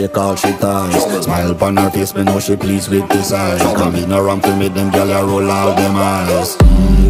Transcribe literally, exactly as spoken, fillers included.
Take all she ties. Smile upon her face, me know she pleased with this eyes. Come in around to meet them, girl, I roll out them eyes.